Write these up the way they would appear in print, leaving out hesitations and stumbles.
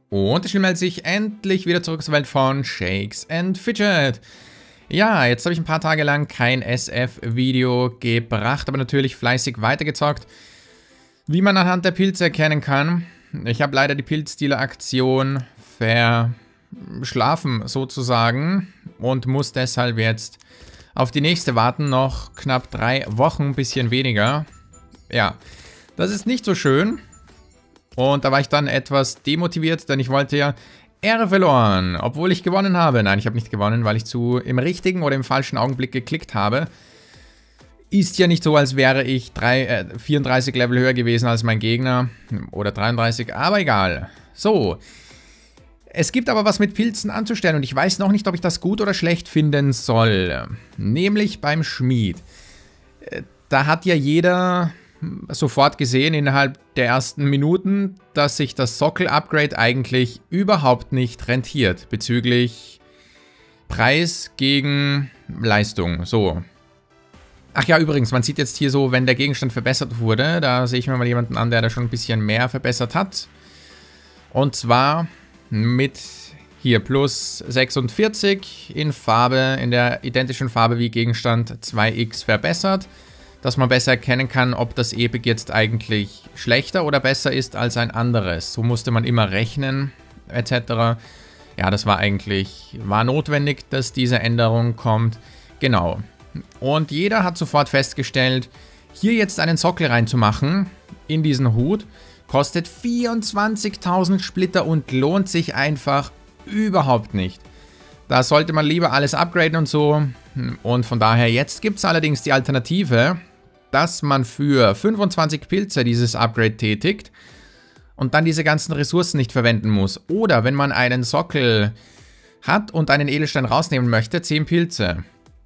Und es meldet sich endlich wieder zurück zur Welt von Shakes and Fidget. Ja, jetzt habe ich ein paar Tage lang kein SF-Video gebracht, aber natürlich fleißig weitergezockt. Wie man anhand der Pilze erkennen kann, ich habe leider die Pilzdealer-Aktion verschlafen sozusagen und muss deshalb jetzt auf die nächste warten, noch knapp 3 Wochen, ein bisschen weniger. Ja, das ist nicht so schön. Und da war ich dann etwas demotiviert, denn ich wollte ja Ehre verloren, obwohl ich gewonnen habe. Nein, ich habe nicht gewonnen, weil ich im richtigen oder im falschen Augenblick geklickt habe. Ist ja nicht so, als wäre ich 34 Level höher gewesen als mein Gegner. Oder 33, aber egal. So. Es gibt aber was mit Pilzen anzustellen und ich weiß noch nicht, ob ich das gut oder schlecht finden soll. Nämlich beim Schmied. Da hat ja jeder sofort gesehen innerhalb der ersten Minuten, dass sich das Sockel-Upgrade eigentlich überhaupt nicht rentiert bezüglich Preis gegen Leistung. So. Ach ja, übrigens, man sieht jetzt hier so, wenn der Gegenstand verbessert wurde, da sehe ich mir mal jemanden an, der da schon ein bisschen mehr verbessert hat. Und zwar mit hier plus 46 in Farbe, in der identischen Farbe wie Gegenstand 2x verbessert, dass man besser erkennen kann, ob das Epic jetzt eigentlich schlechter oder besser ist als ein anderes. So musste man immer rechnen, etc. Ja, das war notwendig, dass diese Änderung kommt. Genau. Und jeder hat sofort festgestellt, hier jetzt einen Sockel reinzumachen in diesen Hut, kostet 24.000 Splitter und lohnt sich einfach überhaupt nicht. Da sollte man lieber alles upgraden und so. Und von daher, jetzt gibt es allerdings die Alternative, dass man für 25 Pilze dieses Upgrade tätigt und dann diese ganzen Ressourcen nicht verwenden muss. Oder wenn man einen Sockel hat und einen Edelstein rausnehmen möchte, 10 Pilze.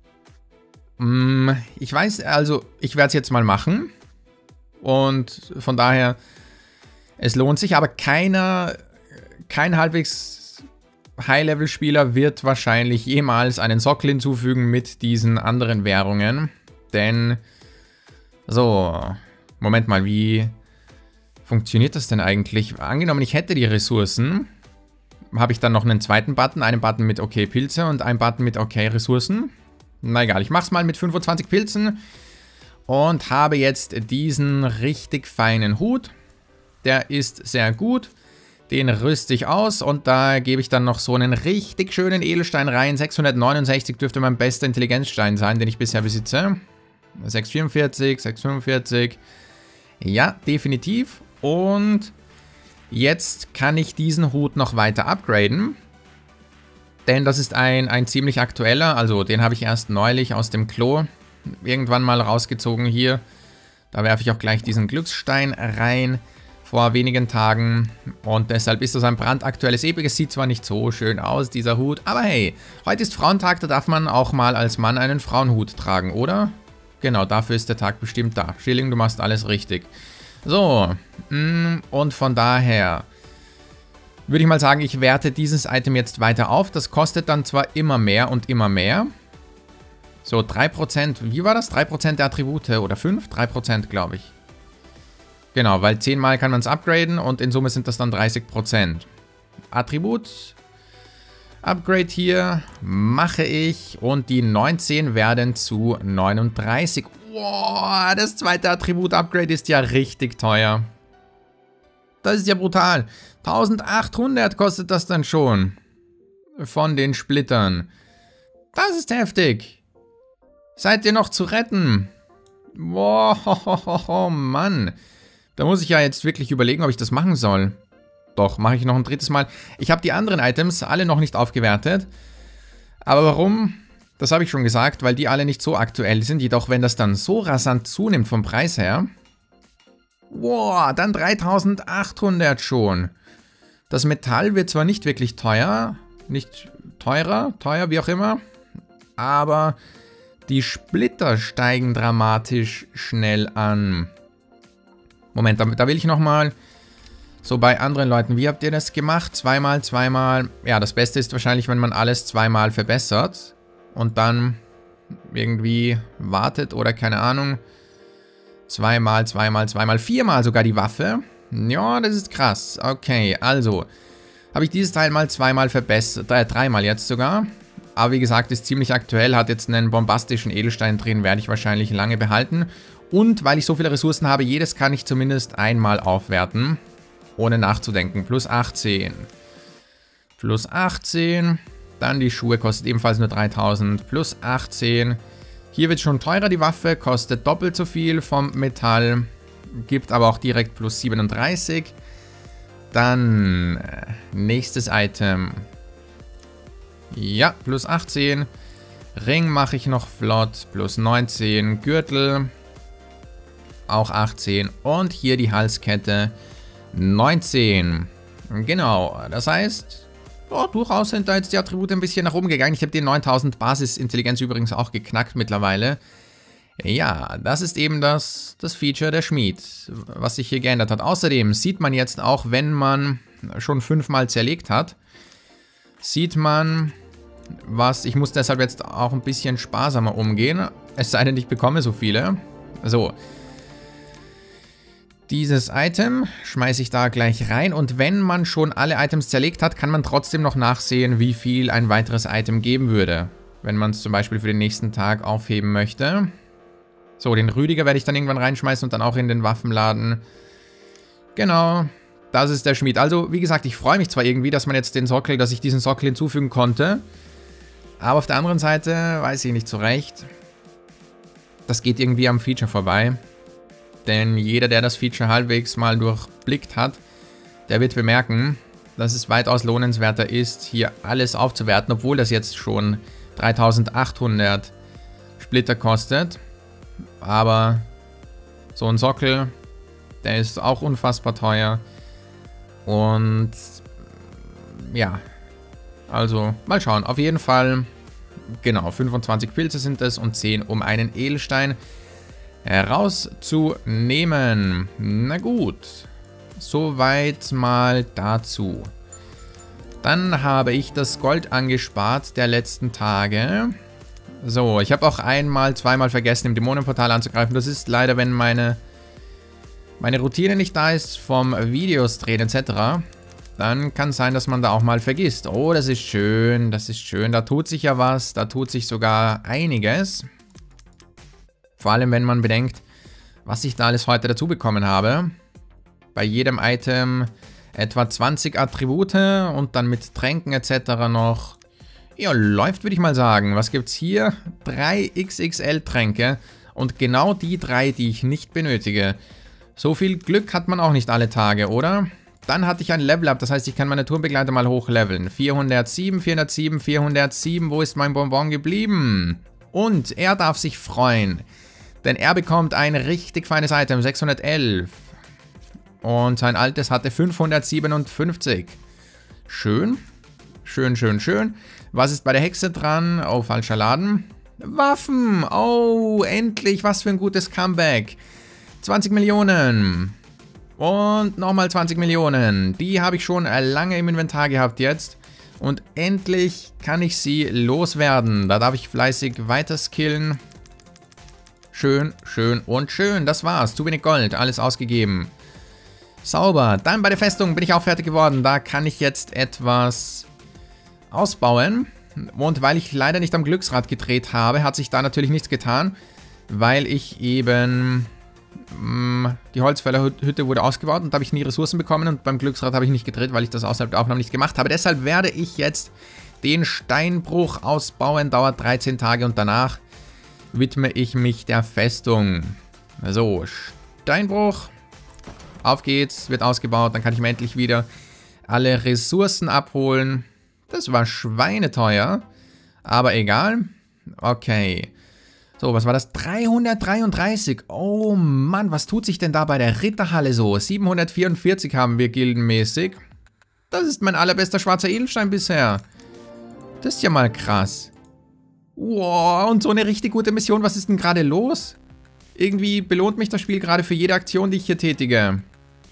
Ich weiß, also ich werde es jetzt mal machen. Und von daher, es lohnt sich, aber kein halbwegs High-Level-Spieler wird wahrscheinlich jemals einen Sockel hinzufügen mit diesen anderen Währungen. Denn so, Moment mal, wie funktioniert das denn eigentlich? Angenommen, ich hätte die Ressourcen, habe ich dann noch einen zweiten Button, einen Button mit OK Pilze und einen Button mit OK Ressourcen. Na egal, ich mache es mal mit 25 Pilzen und habe jetzt diesen richtig feinen Hut. Der ist sehr gut, den rüste ich aus und da gebe ich dann noch so einen richtig schönen Edelstein rein. 669 dürfte mein bester Intelligenzstein sein, den ich bisher besitze. 644, 645. Ja, definitiv. Und jetzt kann ich diesen Hut noch weiter upgraden. Denn das ist ein ziemlich aktueller. Also den habe ich erst neulich aus dem Klo irgendwann mal rausgezogen hier. Da werfe ich auch gleich diesen Glücksstein rein. Vor wenigen Tagen. Und deshalb ist das ein brandaktuelles Epic. Es sieht zwar nicht so schön aus, dieser Hut. Aber hey, heute ist Frauentag. Da darf man auch mal als Mann einen Frauenhut tragen, oder? Genau, dafür ist der Tag bestimmt da. Schilling, du machst alles richtig. So, und von daher würde ich mal sagen, ich werte dieses Item jetzt weiter auf. Das kostet dann zwar immer mehr und immer mehr. So, 3%. Wie war das? 3% der Attribute oder 5? 3% glaube ich. Genau, weil 10 Mal kann man es upgraden und in Summe sind das dann 30%. Attribut. Upgrade hier mache ich und die 19 werden zu 39. Wow, das zweite Attribut-Upgrade ist ja richtig teuer. Das ist ja brutal. 1800 kostet das dann schon. Von den Splittern. Das ist heftig. Seid ihr noch zu retten? Wow, Mann. Da muss ich ja jetzt wirklich überlegen, ob ich das machen soll. Doch, mache ich noch ein drittes Mal. Ich habe die anderen Items alle noch nicht aufgewertet. Aber warum? Das habe ich schon gesagt, weil die alle nicht so aktuell sind. Jedoch, wenn das dann so rasant zunimmt vom Preis her. Wow, dann 3800 schon. Das Metall wird zwar nicht wirklich teuer. Nicht teuer, wie auch immer. Aber die Splitter steigen dramatisch schnell an. Moment, da will ich nochmal... So bei anderen Leuten, wie habt ihr das gemacht? Zweimal, zweimal. Ja, das Beste ist wahrscheinlich, wenn man alles zweimal verbessert. Und dann irgendwie wartet oder keine Ahnung. Zweimal, zweimal, zweimal, viermal sogar die Waffe. Ja, das ist krass. Okay, also habe ich dieses Teil mal zweimal verbessert, dreimal jetzt sogar. Aber wie gesagt, ist ziemlich aktuell, hat jetzt einen bombastischen Edelstein drin, werde ich wahrscheinlich lange behalten. Und weil ich so viele Ressourcen habe, jedes kann ich zumindest einmal aufwerten, ohne nachzudenken. Plus 18. Plus 18. Dann die Schuhe, kostet ebenfalls nur 3000. Plus 18. Hier wird schon teurer, die Waffe, kostet doppelt so viel vom Metall. Gibt aber auch direkt plus 37. Dann nächstes Item. Ja, plus 18. Ring mache ich noch flott. Plus 19. Gürtel. Auch 18. Und hier die Halskette. 19. Genau, das heißt, durchaus sind da jetzt die Attribute ein bisschen nach oben gegangen. Ich habe die 9000 Basisintelligenz übrigens auch geknackt mittlerweile. Ja, das ist eben das Feature der Schmied, was sich hier geändert hat. Außerdem sieht man jetzt auch, wenn man schon 5-mal zerlegt hat, sieht man, ich muss deshalb jetzt auch ein bisschen sparsamer umgehen, es sei denn, ich bekomme so viele. So, dieses Item schmeiße ich da gleich rein und wenn man schon alle Items zerlegt hat, kann man trotzdem noch nachsehen, wie viel ein weiteres Item geben würde, wenn man es zum Beispiel für den nächsten Tag aufheben möchte. So, den Rüdiger werde ich dann irgendwann reinschmeißen und dann auch in den Waffenladen. Genau, das ist der Schmied. Also, wie gesagt, ich freue mich zwar irgendwie, dass ich diesen Sockel hinzufügen konnte, aber auf der anderen Seite weiß ich nicht so recht. Das geht irgendwie am Feature vorbei. Denn jeder, der das Feature halbwegs mal durchblickt hat, der wird bemerken, dass es weitaus lohnenswerter ist, hier alles aufzuwerten, obwohl das jetzt schon 3800 Splitter kostet. Aber so ein Sockel, der ist auch unfassbar teuer. Und ja, also mal schauen. Auf jeden Fall, genau, 25 Pilze sind es und 10, um einen Edelstein herauszunehmen. Na gut, soweit mal dazu. Dann habe ich das Gold angespart der letzten Tage. So, ich habe auch zweimal vergessen, im Dämonenportal anzugreifen. Das ist leider, wenn meine Routine nicht da ist vom Videos drehen etc. Dann kann es sein, dass man da auch mal vergisst. Oh, das ist schön, das ist schön. Da tut sich ja was, da tut sich sogar einiges. Vor allem, wenn man bedenkt, was ich da alles heute dazu bekommen habe. Bei jedem Item etwa 20 Attribute und dann mit Tränken etc. noch. Ja, läuft, würde ich mal sagen. Was gibt's hier? 3 XXL-Tränke und genau die 3, die ich nicht benötige. So viel Glück hat man auch nicht alle Tage, oder? Dann hatte ich ein Level-Up, das heißt, ich kann meine Turmbegleiter mal hochleveln. 407, 407, 407, wo ist mein Bonbon geblieben? Und er darf sich freuen. Denn er bekommt ein richtig feines Item, 611. Und sein altes hatte 557. Schön. Schön, schön, schön. Was ist bei der Hexe dran? Oh, falscher Laden. Waffen. Oh, endlich. Was für ein gutes Comeback. 20 Millionen. Und nochmal 20 Millionen. Die habe ich schon lange im Inventar gehabt jetzt. Und endlich kann ich sie loswerden. Da darf ich fleißig weiter skillen. Schön, schön und schön. Das war's. Zu wenig Gold. Alles ausgegeben. Sauber. Dann bei der Festung bin ich auch fertig geworden. Da kann ich jetzt etwas ausbauen. Und weil ich leider nicht am Glücksrad gedreht habe, hat sich da natürlich nichts getan. Weil ich eben... die Holzfällerhütte wurde ausgebaut und da habe ich nie Ressourcen bekommen. Und beim Glücksrad habe ich nicht gedreht, weil ich das außerhalb der Aufnahme nicht gemacht habe. Deshalb werde ich jetzt den Steinbruch ausbauen. Dauert 13 Tage und danach widme ich mich der Festung. So, Steinbruch. Auf geht's, wird ausgebaut. Dann kann ich mir endlich wieder alle Ressourcen abholen. Das war schweineteuer. Aber egal. Okay. So, was war das? 333. Oh Mann, was tut sich denn da bei der Ritterhalle so? 744 haben wir gildenmäßig. Das ist mein allerbester schwarzer Edelstein bisher. Das ist ja mal krass. Wow, und so eine richtig gute Mission. Was ist denn gerade los? Irgendwie belohnt mich das Spiel gerade für jede Aktion, die ich hier tätige.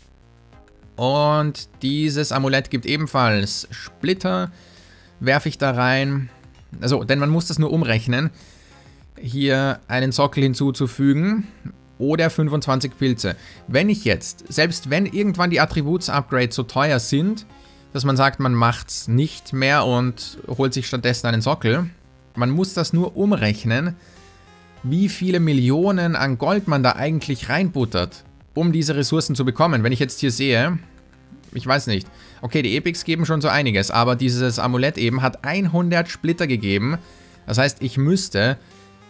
Und dieses Amulett gibt ebenfalls Splitter. Werfe ich da rein. Also, denn man muss das nur umrechnen. Hier einen Sockel hinzuzufügen. Oder 25 Pilze. Wenn ich jetzt, selbst wenn irgendwann die Attributs-Upgrades so teuer sind, dass man sagt, man macht's nicht mehr und holt sich stattdessen einen Sockel. Man muss das nur umrechnen, wie viele Millionen an Gold man da eigentlich reinbuttert, um diese Ressourcen zu bekommen. Wenn ich jetzt hier sehe, ich weiß nicht, okay, die Epics geben schon so einiges, aber dieses Amulett eben hat 100 Splitter gegeben. Das heißt, ich müsste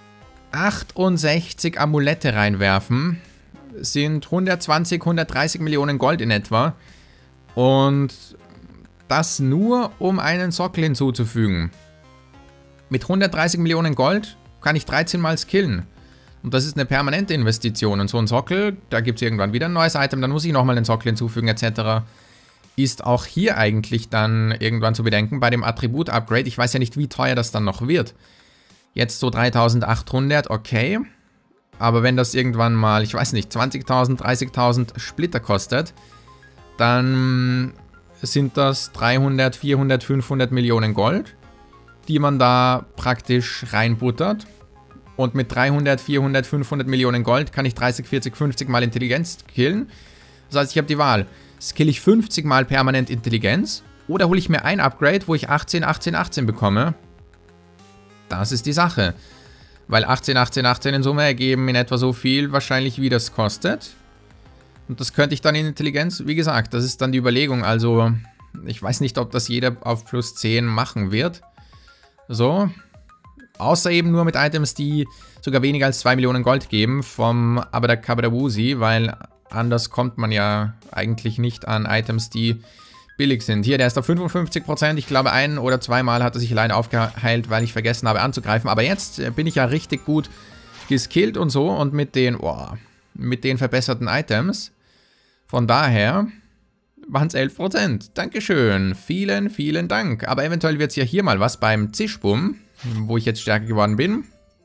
68 Amulette reinwerfen, sind 120, 130 Millionen Gold in etwa. Und das nur, um einen Sockel hinzuzufügen. Mit 130 Millionen Gold kann ich 13 Mal skillen. Und das ist eine permanente Investition. Und so ein Sockel, da gibt es irgendwann wieder ein neues Item, dann muss ich nochmal einen Sockel hinzufügen etc. Ist auch hier eigentlich dann irgendwann zu bedenken bei dem Attribut-Upgrade. Ich weiß ja nicht, wie teuer das dann noch wird. Jetzt so 3800, okay. Aber wenn das irgendwann mal, ich weiß nicht, 20.000, 30.000 Splitter kostet, dann sind das 300, 400, 500 Millionen Gold, die man da praktisch reinbuttert. Und mit 300, 400, 500 Millionen Gold kann ich 30, 40, 50 Mal Intelligenz killen. Das heißt, ich habe die Wahl. Skill ich 50 Mal permanent Intelligenz oder hole ich mir ein Upgrade, wo ich 18, 18, 18 bekomme. Das ist die Sache. Weil 18, 18, 18 in Summe ergeben in etwa so viel wahrscheinlich, wie das kostet. Und das könnte ich dann in Intelligenz, wie gesagt, das ist dann die Überlegung. Also, ich weiß nicht, ob das jeder auf plus 10 machen wird. So. Außer eben nur mit Items, die sogar weniger als 2 Millionen Gold geben vom Abadakabadabusi, weil anders kommt man ja eigentlich nicht an Items, die billig sind. Hier, der ist auf 55%. Ich glaube, ein- oder zweimal hat er sich alleine aufgeheilt, weil ich vergessen habe anzugreifen. Aber jetzt bin ich ja richtig gut geskillt und so. Und mit den verbesserten Items. Von daher waren es 11%. Dankeschön. Vielen, vielen Dank. Aber eventuell wird es ja hier mal was beim Zischbum, wo ich jetzt stärker geworden bin.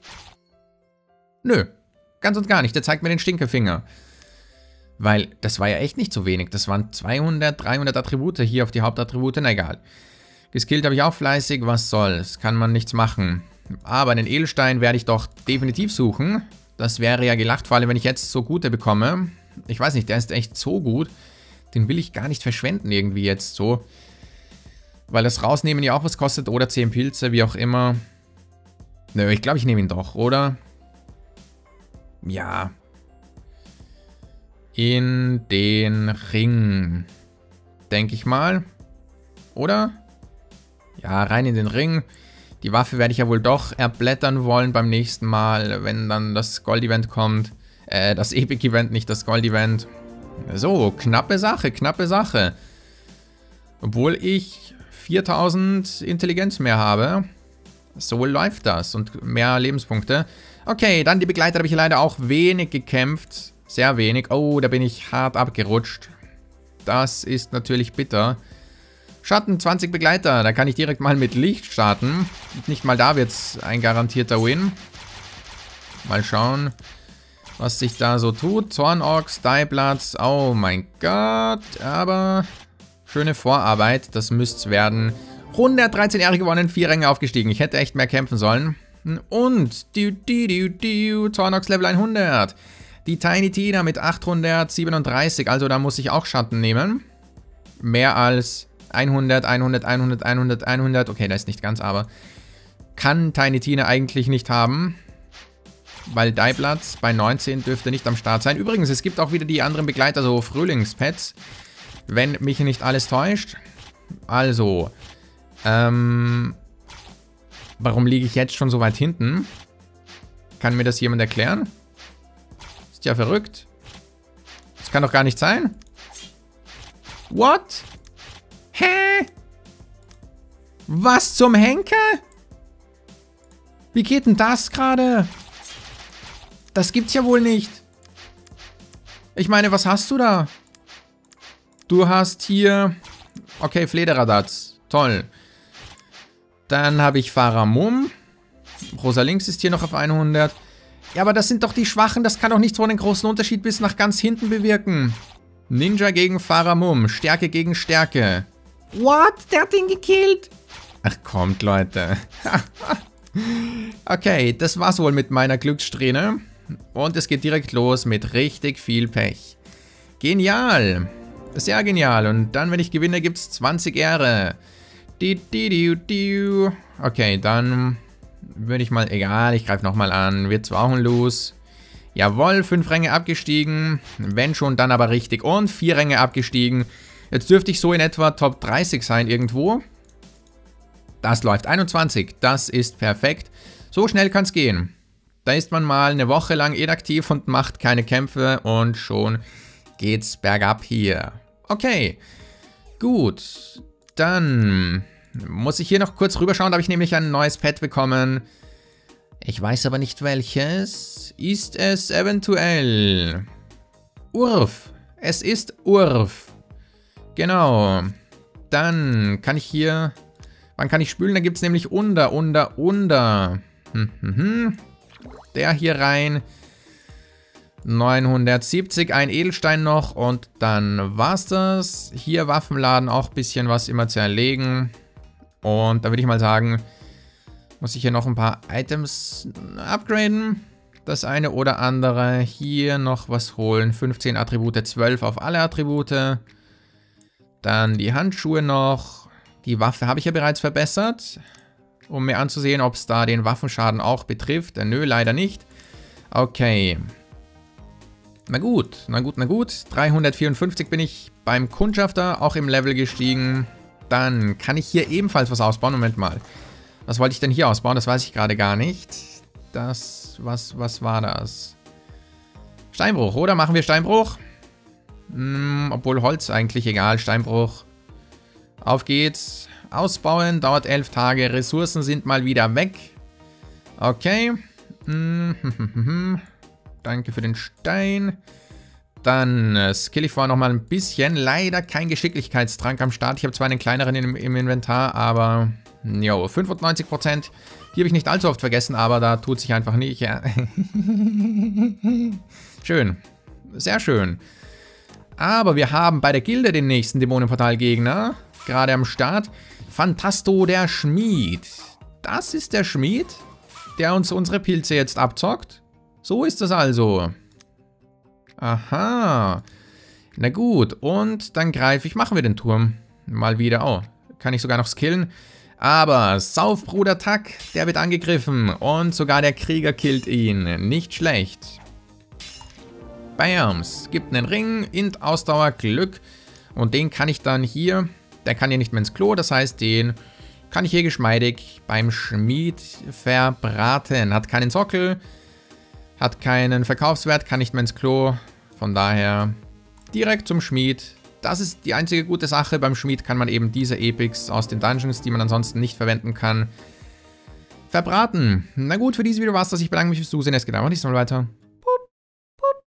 Nö, ganz und gar nicht. Der zeigt mir den Stinkefinger. Weil das war ja echt nicht so wenig. Das waren 200, 300 Attribute hier auf die Hauptattribute. Na egal. Geskillt habe ich auch fleißig. Was soll's? Kann man nichts machen. Aber einen Edelstein werde ich doch definitiv suchen. Das wäre ja gelacht, vor allem wenn ich jetzt so gute bekomme. Ich weiß nicht, der ist echt so gut. Den will ich gar nicht verschwenden irgendwie jetzt so. Weil das Rausnehmen ja auch was kostet. Oder 10 Pilze, wie auch immer. Nö, ich glaube, ich nehme ihn doch, oder? Ja. In den Ring. Denke ich mal. Oder? Ja, rein in den Ring. Die Waffe werde ich ja wohl doch erblättern wollen beim nächsten Mal, wenn dann das Gold-Event kommt. Das Epic-Event, nicht das Gold-Event. So, knappe Sache, knappe Sache. Obwohl ich 4000 Intelligenz mehr habe. So läuft das. Und mehr Lebenspunkte. Okay, dann die Begleiter habe ich leider auch wenig gekämpft. Sehr wenig. Oh, da bin ich hart abgerutscht. Das ist natürlich bitter. Schatten, 20 Begleiter. Da kann ich direkt mal mit Licht starten. Nicht mal da wird es ein garantierter Win. Mal schauen, was sich da so tut. Zornochs, Dieblatz. Oh mein Gott. Aber schöne Vorarbeit. Das müsste es werden. 113 Ehre gewonnen, 4 Ränge aufgestiegen. Ich hätte echt mehr kämpfen sollen. Und Zornochs Level 100. Die Tiny Tina mit 837. Also da muss ich auch Schatten nehmen. Mehr als 100, 100, 100, 100, 100. Okay, das ist nicht ganz, aber kann Tiny Tina eigentlich nicht haben. Weil Dieblatz bei 19 dürfte nicht am Start sein. Übrigens, es gibt auch wieder die anderen Begleiter, so Frühlingspets. Wenn mich nicht alles täuscht. Also, warum liege ich jetzt schon so weit hinten? Kann mir das jemand erklären? Ist ja verrückt. Das kann doch gar nicht sein. What? Hä? Was zum Henker? Wie geht denn das gerade? Das gibt's ja wohl nicht. Ich meine, was hast du da? Du hast hier... Okay, Flederradatz. Toll. Dann habe ich Faramum. Rosa Links ist hier noch auf 100. Ja, aber das sind doch die Schwachen. Das kann doch nicht so einen großen Unterschied bis nach ganz hinten bewirken. Ninja gegen Faramum. Stärke gegen Stärke. What? Der hat ihn gekillt. Ach, kommt, Leute. Okay, das war's wohl mit meiner Glückssträhne. Und es geht direkt los mit richtig viel Pech. Genial. Sehr genial. Und dann, wenn ich gewinne, gibt es 20 Ehre. Okay, dann würde ich mal... Egal, ich greife nochmal an. Wird zwar auch ein Los. Jawohl, 5 Ränge abgestiegen. Wenn schon, dann aber richtig. Und 4 Ränge abgestiegen. Jetzt dürfte ich so in etwa Top 30 sein irgendwo. Das läuft. 21. Das ist perfekt. So schnell kann es gehen. Da ist man mal eine Woche lang inaktiv und macht keine Kämpfe. Und schon geht's bergab hier. Okay. Gut. Dann muss ich hier noch kurz rüberschauen. Da habe ich nämlich ein neues Pet bekommen. Ich weiß aber nicht welches. Ist es eventuell Urf? Es ist Urf. Genau. Dann kann ich hier... Wann kann ich spülen? Da gibt es nämlich unter. Der hier rein. 970, ein Edelstein noch und dann war's das. Hier Waffenladen, auch ein bisschen was immer zu erlegen. Und da würde ich mal sagen, muss ich hier noch ein paar Items upgraden. Das eine oder andere. Hier noch was holen. 15 Attribute, 12 auf alle Attribute. Dann die Handschuhe noch. Die Waffe habe ich ja bereits verbessert. Um mir anzusehen, ob es da den Waffenschaden auch betrifft. Nö, leider nicht. Okay. Na gut, na gut, na gut. 354 bin ich beim Kundschafter auch im Level gestiegen. Dann kann ich hier ebenfalls was ausbauen. Moment mal. Was wollte ich denn hier ausbauen? Das weiß ich gerade gar nicht. Das, was war das? Steinbruch, oder? Machen wir Steinbruch? Obwohl Holz eigentlich egal. Steinbruch. Auf geht's. Ausbauen. Dauert 11 Tage. Ressourcen sind mal wieder weg. Okay. Danke für den Stein. Dann skill ich vorher nochmal ein bisschen. Leider kein Geschicklichkeitstrank am Start. Ich habe zwar einen kleineren im Inventar, aber... Jo, 95%. Die habe ich nicht allzu oft vergessen, aber da tut sich einfach nicht. Ja. Schön. Sehr schön. Aber wir haben bei der Gilde den nächsten Dämonenportal-Gegner. Gerade am Start. Phantasto, der Schmied. Das ist der Schmied, der uns unsere Pilze jetzt abzockt. So ist das also. Aha. Na gut, und dann greife ich. Machen wir den Turm. Mal wieder. Oh, kann ich sogar noch skillen. Aber Saufbruder Tack, der wird angegriffen. Und sogar der Krieger killt ihn. Nicht schlecht. Bams. Gibt einen Ring, Int, Ausdauer, Glück. Und den kann ich dann hier... Der kann hier nicht mehr ins Klo. Das heißt, den kann ich hier geschmeidig beim Schmied verbraten. Hat keinen Sockel. Hat keinen Verkaufswert, kann nicht mehr ins Klo. Von daher direkt zum Schmied. Das ist die einzige gute Sache. Beim Schmied kann man eben diese Epics aus den Dungeons, die man ansonsten nicht verwenden kann, verbraten. Na gut, für dieses Video war es das. Ich bedanke mich fürs Zusehen. Es geht einfach nächstes Mal weiter.